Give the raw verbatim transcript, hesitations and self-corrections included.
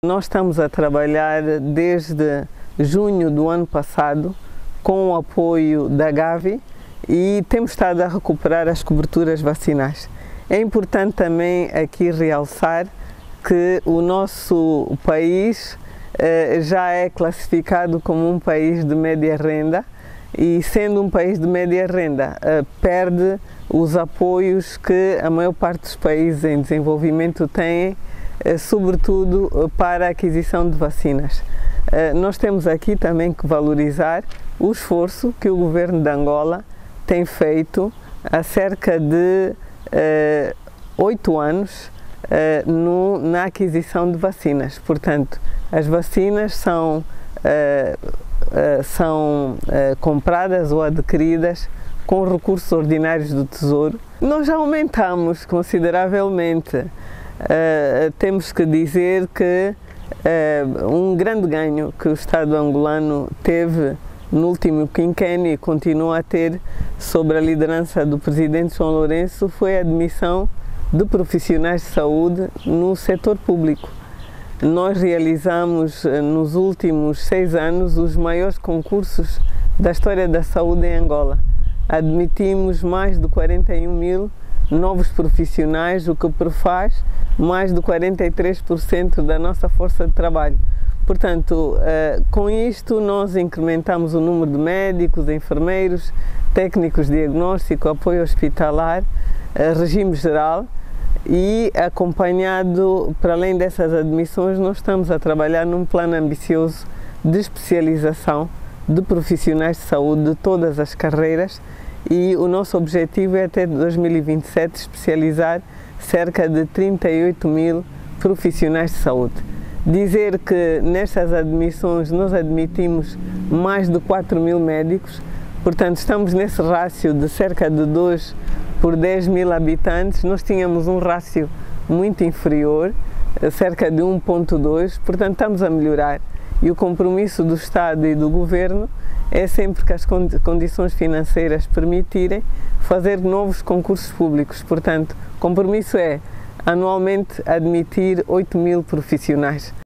Nós estamos a trabalhar desde junho do ano passado com o apoio da Gavi e temos estado a recuperar as coberturas vacinais. É importante também aqui realçar que o nosso país eh, já é classificado como um país de média renda e, sendo um país de média renda, eh, perde os apoios que a maior parte dos países em desenvolvimento têm, eh, sobretudo eh, para a aquisição de vacinas. Eh, nós temos aqui também que valorizar o esforço que o governo de Angola tem feito há cerca de oito uh, anos uh, no, na aquisição de vacinas. Portanto, as vacinas são, uh, uh, são uh, compradas ou adquiridas com recursos ordinários do Tesouro. Nós já aumentamos consideravelmente. Uh, temos que dizer que uh, um grande ganho que o Estado angolano teve no último quinquênio e continua a ter sob a liderança do presidente João Lourenço foi a admissão de profissionais de saúde no setor público. Nós realizamos nos últimos seis anos os maiores concursos da história da saúde em Angola. Admitimos mais de quarenta e um mil novos profissionais, o que prefaz mais de quarenta e três por cento da nossa força de trabalho. Portanto, com isto nós incrementamos o número de médicos, enfermeiros, técnicos de diagnóstico, apoio hospitalar, regime geral e, acompanhado, para além dessas admissões, nós estamos a trabalhar num plano ambicioso de especialização de profissionais de saúde de todas as carreiras e o nosso objetivo é até dois mil e vinte e sete especializar cerca de trinta e oito mil profissionais de saúde. Dizer que nestas admissões nós admitimos mais de quatro mil médicos, portanto estamos nesse rácio de cerca de dois por dez mil habitantes. Nós tínhamos um rácio muito inferior, cerca de um ponto dois, portanto estamos a melhorar. E o compromisso do Estado e do Governo é sempre que as condições financeiras permitirem fazer novos concursos públicos. Portanto, o compromisso é anualmente admitir oito mil profissionais.